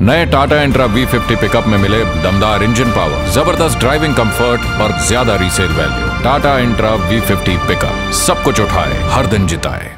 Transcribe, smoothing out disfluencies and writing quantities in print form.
नए Tata Intra V50 pickup में मिले दमदार इंजन पावर, जबरदस्त ड्राइविंग कंफर्ट और ज्यादा resale value. Tata Intra V50 pickup सब कुछ उठाए, हर दिन जिताए।